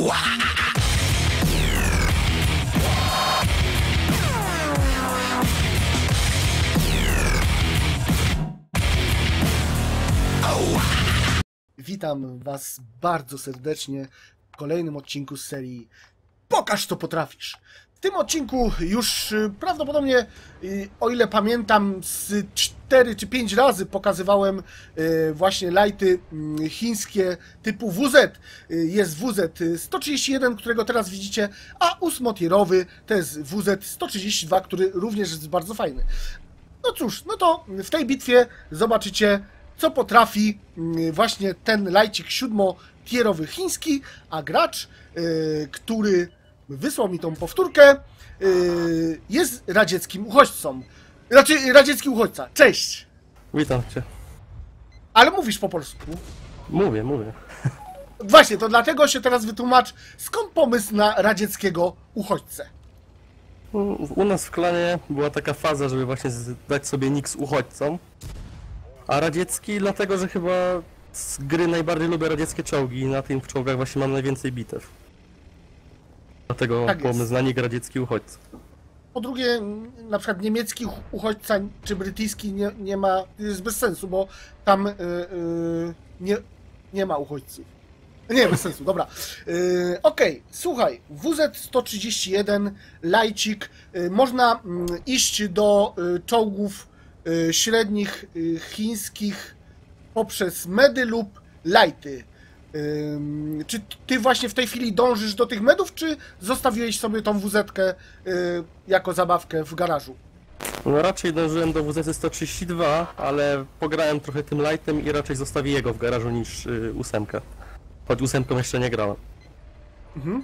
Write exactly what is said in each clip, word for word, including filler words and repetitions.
Witam was bardzo serdecznie w kolejnym odcinku z serii Pokaż co potrafisz. W tym odcinku już prawdopodobnie, o ile pamiętam, z cztery czy pięć razy pokazywałem właśnie lighty chińskie typu W Z. Jest W Z sto trzydzieści jeden, którego teraz widzicie, a ósmotierowy to jest W Z sto trzydzieści dwa, który również jest bardzo fajny. No cóż, no to w tej bitwie zobaczycie, co potrafi właśnie ten lajcik siódmotierowy chiński, a gracz, yy, który wysłał mi tą powtórkę, yy, jest radzieckim uchodźcą. Znaczy, radziecki uchodźca. Cześć! Witam cię. Ale mówisz po polsku. Mówię, mówię. Właśnie, to dlatego się teraz wytłumacz, skąd pomysł na radzieckiego uchodźcę? U nas w klanie była taka faza, żeby właśnie dać sobie nick z uchodźcą. A radziecki dlatego, że chyba z gry najbardziej lubię radzieckie czołgi i na tych czołgach właśnie mam najwięcej bitew. Dlatego Tak pomysł na nick radziecki uchodźca. Po drugie, na przykład niemiecki uchodźca czy brytyjski nie, nie ma, jest bez sensu, bo tam yy, yy, nie, nie ma uchodźców. Nie, bez sensu, dobra. Yy, Okej, okay. Słuchaj, W Z sto trzydzieści jeden, lajcik, yy, można yy, iść do yy, czołgów yy, średnich yy, chińskich poprzez medy lub lighty. Yy, czy ty właśnie w tej chwili dążysz do tych medów, czy zostawiłeś sobie tą W Z-kę yy, jako zabawkę w garażu? No raczej dążyłem do W Z sto trzydzieści dwa, ale pograłem trochę tym lightem i raczej zostawię jego w garażu niż yy, ósemkę. Choć ósemką jeszcze nie grałem. Mhm.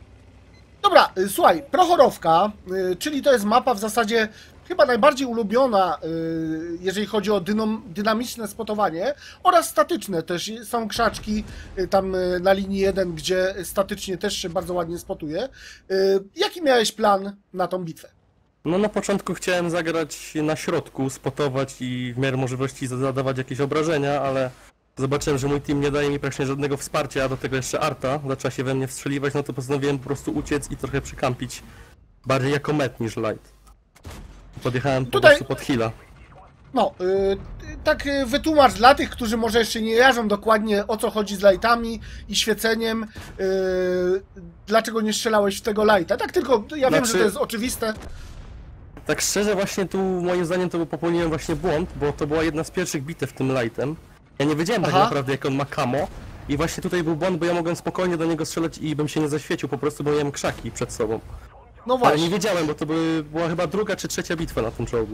Dobra, y, słuchaj, Prochorowka, y, czyli to jest mapa w zasadzie chyba najbardziej ulubiona, y, jeżeli chodzi o dynam, dynamiczne spotowanie oraz statyczne też. Są krzaczki y, tam y, na linii jeden, gdzie statycznie też się bardzo ładnie spotuje. Y, jaki miałeś plan na tą bitwę? No na początku chciałem zagrać na środku, spotować i w miarę możliwości zadawać jakieś obrażenia, ale zobaczyłem, że mój team nie daje mi praktycznie żadnego wsparcia, a do tego jeszcze arta zaczęła się we mnie wstrzeliwać, no to postanowiłem po prostu uciec i trochę przykampić. Bardziej jako met niż light. Podjechałem po Tutaj... prostu pod heala. No, yy, tak yy, wytłumacz dla tych, którzy może jeszcze nie jarzą dokładnie, o co chodzi z lightami i świeceniem, yy, dlaczego nie strzelałeś w tego lighta. Tak tylko, ja znaczy... wiem, że to jest oczywiste. Tak szczerze właśnie tu moim zdaniem to popełniłem właśnie błąd, bo to była jedna z pierwszych bitew tym lightem. Ja nie wiedziałem Aha. tak naprawdę, jak on ma camo i właśnie tutaj był błąd, bo ja mogłem spokojnie do niego strzelać i bym się nie zaświecił, po prostu bo miałem krzaki przed sobą. No właśnie. Ale nie wiedziałem, bo to były, była chyba druga czy trzecia bitwa na tym czołgu.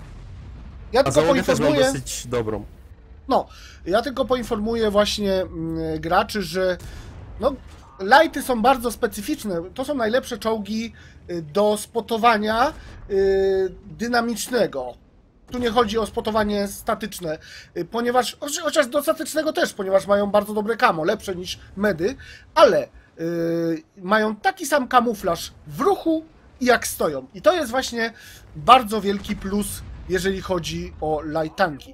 Ja A tylko załogę też mam poinformuję... dosyć dobrą. No, ja tylko poinformuję właśnie mm, graczy, że no, lighty są bardzo specyficzne. To są najlepsze czołgi y, do spotowania y, dynamicznego. Tu nie chodzi o spotowanie statyczne, y, ponieważ, chociaż do statycznego też, ponieważ mają bardzo dobre camo, lepsze niż medy, ale y, mają taki sam kamuflaż w ruchu i jak stoją. I to jest właśnie bardzo wielki plus, jeżeli chodzi o light tanki.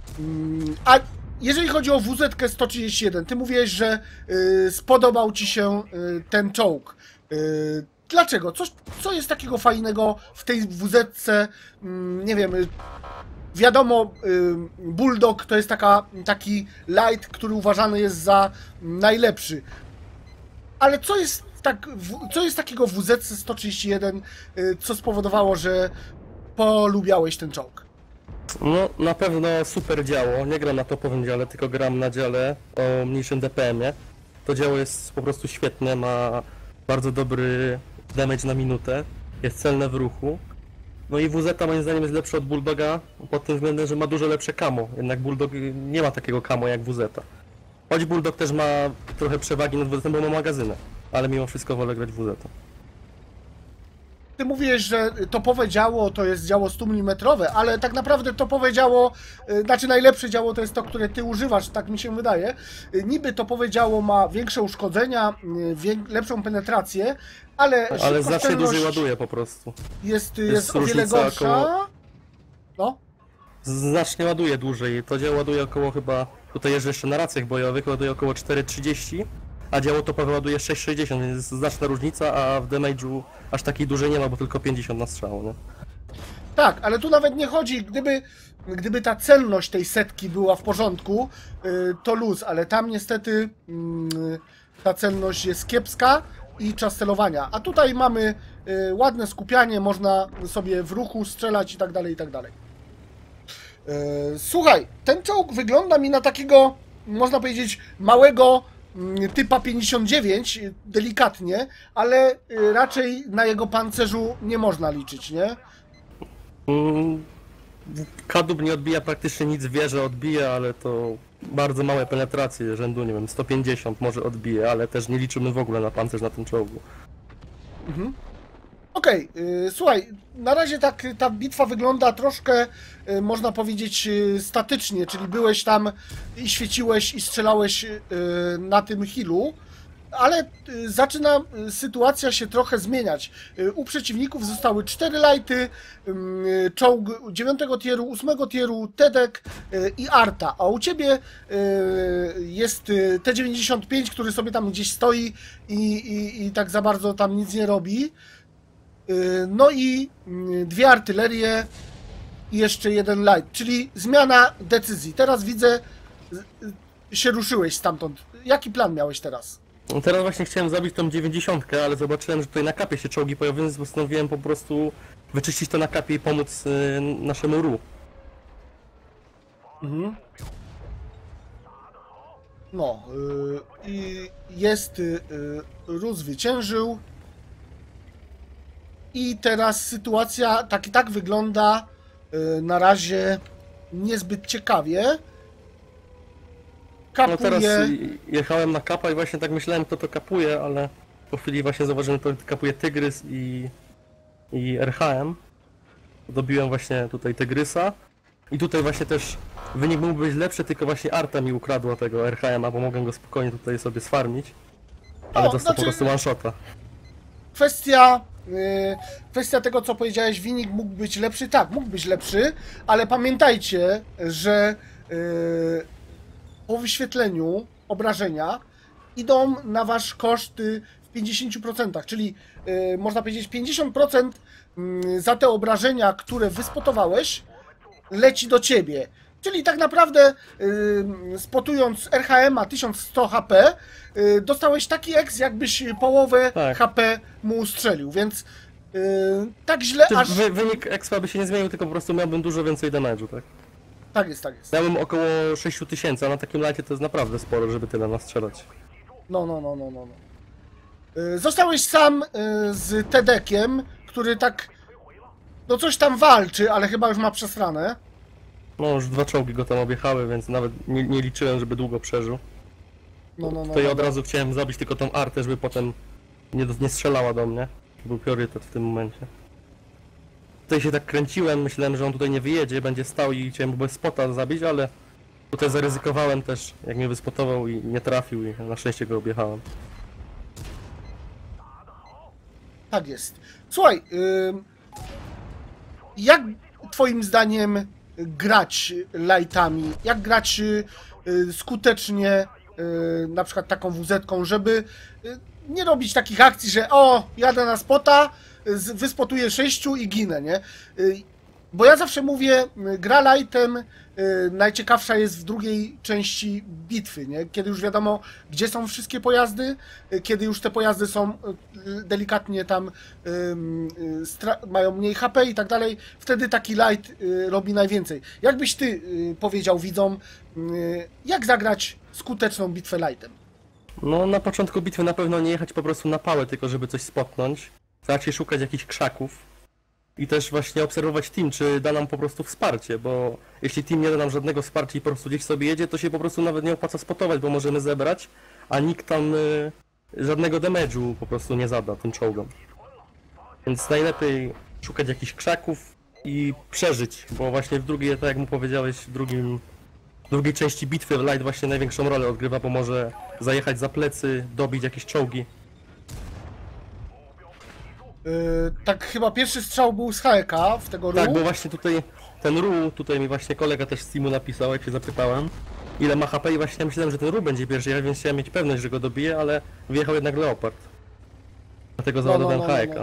A jeżeli chodzi o W Z sto trzydzieści jeden, ty mówiłeś, że y, spodobał ci się y, ten czołg. Y, dlaczego? Co, co jest takiego fajnego w tej W Z? Y, nie wiem, y, wiadomo, y, Bulldog to jest taka, taki light, który uważany jest za najlepszy. Ale co jest, tak, co jest takiego w W Z sto trzydzieści jeden, y, co spowodowało, że polubiałeś ten czołg? No na pewno super działo, nie gram na topowym dziale, tylko gram na dziale o mniejszym D P M-ie. To działo jest po prostu świetne, ma bardzo dobry damage na minutę, jest celne w ruchu. No i W Z moim zdaniem jest lepszy od Bulldoga pod tym względem, że ma dużo lepsze camo, jednak Bulldog nie ma takiego camo jak W Z. Choć Bulldog też ma trochę przewagi nad W Z, bo ma magazynę, ale mimo wszystko wolę grać W Z. Ty mówiłeś, że topowe działo to jest działo sto milimetrów, ale tak naprawdę topowe działo, znaczy najlepsze działo to jest to, które ty używasz, tak mi się wydaje. Niby topowe działo ma większe uszkodzenia, lepszą penetrację, ale Ale zawsze dłużej ładuje po prostu. Jest, jest, jest o wiele gorsza. Około... No? Znacznie ładuje dłużej. To działo ładuje około chyba, tutaj jeżdżę jeszcze na racjach bojowych, ładuje około cztery trzydzieści, a działo topowe ładuje sześć sześćdziesiąt, więc jest znaczna różnica, a w damage'u aż takiej dużej nie ma, bo tylko pięćdziesiąt na strzał, nie? Tak, ale tu nawet nie chodzi, gdyby, gdyby ta celność tej setki była w porządku, yy, to luz, ale tam niestety yy, ta celność jest kiepska i czas celowania. A tutaj mamy yy, ładne skupianie, można sobie w ruchu strzelać i tak dalej, i tak dalej. Yy, słuchaj, ten czołg wygląda mi na takiego, można powiedzieć, małego yy, typa pięćdziesiąt dziewięć, delikatnie, ale yy, raczej na jego pancerzu nie można liczyć, nie? Kadłub nie odbija praktycznie nic, wieże odbija, ale to bardzo małe penetracje, rzędu, nie wiem, sto pięćdziesiąt może odbije, ale też nie liczymy w ogóle na pancerz na tym czołgu. Mhm. Okej, okay, yy, słuchaj, na razie tak ta bitwa wygląda troszkę, yy, można powiedzieć, yy, statycznie, czyli byłeś tam i świeciłeś i strzelałeś yy, na tym hillu, ale y, zaczyna y, sytuacja się trochę zmieniać. Y, u przeciwników zostały cztery lighty, y, czołg dziewiątego tieru, ósmego tieru, Tedek y, i Arta, a u ciebie y, jest y, T dziewięćdziesiąt pięć, który sobie tam gdzieś stoi i, i, i tak za bardzo tam nic nie robi. Y, no i y, dwie artylerie i jeszcze jeden light, czyli zmiana decyzji. Teraz widzę, y, się ruszyłeś stamtąd. Jaki plan miałeś teraz? Teraz właśnie chciałem zabić tą dziewięćdziesiątkę, ale zobaczyłem, że tutaj na kapie się czołgi pojawiły, więc postanowiłem po prostu wyczyścić to na kapie i pomóc y, naszemu R U. Mhm. No, yy, i jest yy, R U zwyciężył. I teraz sytuacja tak i tak wygląda yy, na razie niezbyt ciekawie. Kapuje. No teraz jechałem na kapa i właśnie tak myślałem, kto to kapuje, ale po chwili właśnie zauważyłem, że to kapuje Tygrys i, i R H M. Dobiłem właśnie tutaj Tygrysa. I tutaj właśnie też wynik mógłby być lepszy, tylko właśnie Arta mi ukradła tego R H M-a, bo mogłem go spokojnie tutaj sobie sfarmić. Ale No, dostał znaczy, po prostu one-shota. Kwestia, yy, kwestia tego, co powiedziałeś, wynik mógł być lepszy. Tak, mógł być lepszy, ale pamiętajcie, że yy, po wyświetleniu obrażenia idą na wasz koszt w pięćdziesiąt procent, czyli yy, można powiedzieć pięćdziesiąt procent za te obrażenia, które wyspotowałeś, leci do ciebie. Czyli tak naprawdę yy, spotując R H M-a tysiąc sto H P, yy, dostałeś taki eks, jakbyś połowę Tak. H P mu ustrzelił, więc yy, tak źle Czy aż... wy, wynik expa by się nie zmienił, tylko po prostu miałbym dużo więcej damage'u, tak? Tak jest, tak jest. Miałbym około sześć tysięcy, a na takim lightie to jest naprawdę sporo, żeby tyle nastrzelać. No, no, no, no, no. no. Yy, zostałeś sam yy, z Tedekiem, który tak... No coś tam walczy, ale chyba już ma przesrane. No już dwa czołgi go tam objechały, więc nawet nie, nie liczyłem, żeby długo przeżył. No, no, no. Tutaj no, od no. razu chciałem zabić tylko tą artę, żeby potem nie, nie strzelała do mnie. To był priorytet w tym momencie. Tutaj się tak kręciłem, myślałem, że on tutaj nie wyjedzie, będzie stał i chciałem bez spota zabić, ale tutaj zaryzykowałem też, jak mnie wyspotował i nie trafił i na szczęście go objechałem. Tak jest. Słuchaj, yy, jak twoim zdaniem grać lightami? Jak grać yy, skutecznie, yy, na przykład taką W Z-ką, żeby yy, nie robić takich akcji, że o, jadę na spota, z, wyspotuję sześciu i ginę, nie? Yy, bo ja zawsze mówię, yy, gra lightem yy, najciekawsza jest w drugiej części bitwy, nie? Kiedy już wiadomo, gdzie są wszystkie pojazdy, yy, kiedy już te pojazdy są yy, delikatnie tam yy, mają mniej H P i tak dalej, wtedy taki light yy, robi najwięcej. Jakbyś ty yy, powiedział widzom, yy, jak zagrać skuteczną bitwę lightem? No na początku bitwy na pewno nie jechać po prostu na pałę, tylko żeby coś spotnąć. Raczej szukać jakichś krzaków. I też właśnie obserwować team, czy da nam po prostu wsparcie, bo jeśli team nie da nam żadnego wsparcia i po prostu gdzieś sobie jedzie, to się po prostu nawet nie opłaca spotować, bo możemy zebrać, a nikt tam y, żadnego damage'u po prostu nie zada tym czołgom. Więc najlepiej szukać jakichś krzaków i przeżyć, bo właśnie w drugiej, tak jak mu powiedziałeś, w drugim, w drugiej części bitwy Light właśnie największą rolę odgrywa, bo może zajechać za plecy, dobić jakieś czołgi. Yy, tak chyba pierwszy strzał był z H E K w tego R U. Tak, bo właśnie tutaj ten R U, tutaj mi właśnie kolega też z teamu napisał, jak się zapytałem. ile ma H P i właśnie myślałem, że ten Ru będzie pierwszy, ja więc chciałem mieć pewność, że go dobiję, ale wjechał jednak Leopard. Dlatego załadowałem no, no, H E K. no.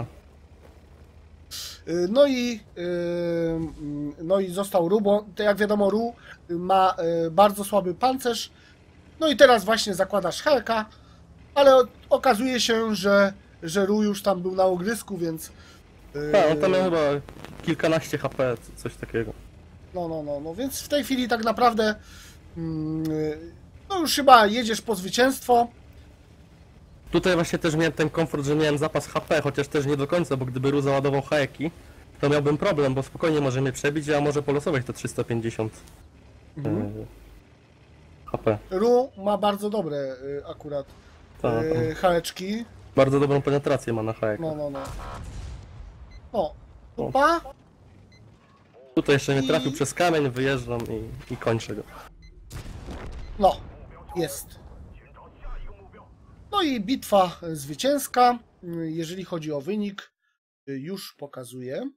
No i, yy, no i został Ru, bo to jak wiadomo Ru ma yy, bardzo słaby pancerz. No i teraz właśnie zakładasz H E K, ale okazuje się, że, że Ru już tam był na ogrysku, więc... Yy, Tak, on tam miał chyba kilkanaście H P, coś takiego. No, no, no, no, więc w tej chwili tak naprawdę yy, no już chyba jedziesz po zwycięstwo. Tutaj właśnie też miałem ten komfort, że miałem zapas H P, chociaż też nie do końca, bo gdyby Ru załadował H E K-i, to miałbym problem, bo spokojnie może mnie przebić, a może polosować to trzysta pięćdziesiąt Mhm. yy, H P. Ru ma bardzo dobre yy, akurat Tak, yy, H-eczki. bardzo dobrą penetrację ma na H E K. No, no, no. O, opa. Tutaj jeszcze nie I- trafił przez kamień, wyjeżdżam i, i kończę go. No, jest. No i bitwa zwycięska, jeżeli chodzi o wynik, już pokazuję.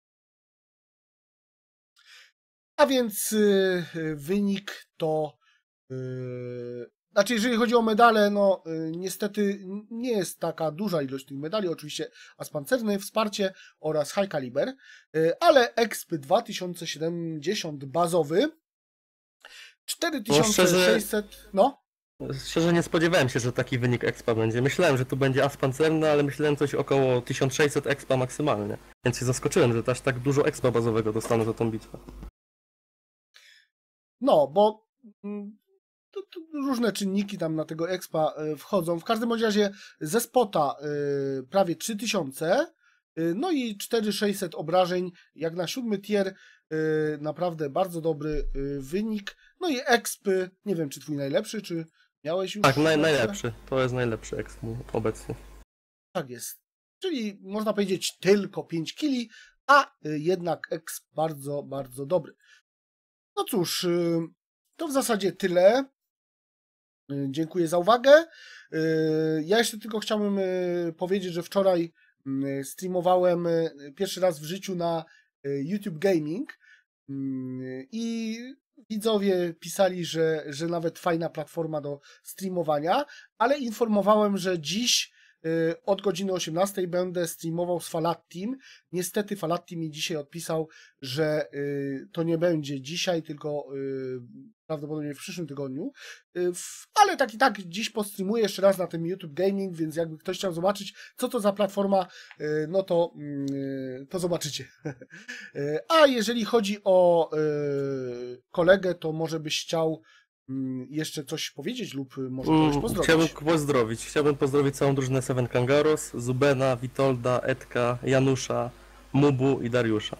A więc y, wynik to... y, Znaczy, jeżeli chodzi o medale, no y, niestety nie jest taka duża ilość tych medali, oczywiście as pancerny, wsparcie oraz high caliber, y, ale exp dwa tysiące siedemdziesiąt bazowy, cztery tysiące sześćset, no. Szczerze nie spodziewałem się, że taki wynik expa będzie. Myślałem, że tu będzie as pancerny, ale myślałem coś około tysiąc sześćset expa maksymalnie. Więc się zaskoczyłem, że aż tak dużo expa bazowego dostanę za tą bitwę. No, bo mm, to, to różne czynniki tam na tego expa y, wchodzą. W każdym bądź razie ze spota y, prawie trzy tysiące, y, no i cztery tysiące sześćset obrażeń, jak na siódmy tier, y, naprawdę bardzo dobry y, wynik. No i expy, nie wiem czy twój najlepszy, czy miałeś już? Tak, naj, lepsze? najlepszy. To jest najlepszy exp mój obecnie. Tak jest. Czyli można powiedzieć tylko pięć kili, a y, jednak exp bardzo, bardzo dobry. No cóż, y, to w zasadzie tyle. Y, Dziękuję za uwagę. Y, Ja jeszcze tylko chciałbym y, powiedzieć, że wczoraj y, streamowałem y, pierwszy raz w życiu na y, YouTube Gaming y, i widzowie pisali, że, że nawet fajna platforma do streamowania, ale informowałem, że dziś y, od godziny osiemnastej będę streamował z Falattim. Niestety Falatti mi dzisiaj odpisał, że y, to nie będzie dzisiaj, tylko y, prawdopodobnie w przyszłym tygodniu. Y, w, ale tak i tak dziś postreamuję jeszcze raz na tym YouTube Gaming, więc jakby ktoś chciał zobaczyć, co to za platforma, y, no to, y, to zobaczycie. Y, A jeżeli chodzi o y, kolegę, to może byś chciał y, jeszcze coś powiedzieć lub może kogoś Mm, pozdrowić. Chciałbym pozdrowić. Chciałbym pozdrowić całą drużynę Seven Kangaroos, Zubena, Witolda, Edka, Janusza, Mubu i Dariusza.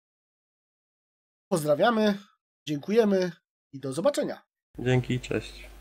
Pozdrawiamy, dziękujemy i do zobaczenia. Dzięki, cześć.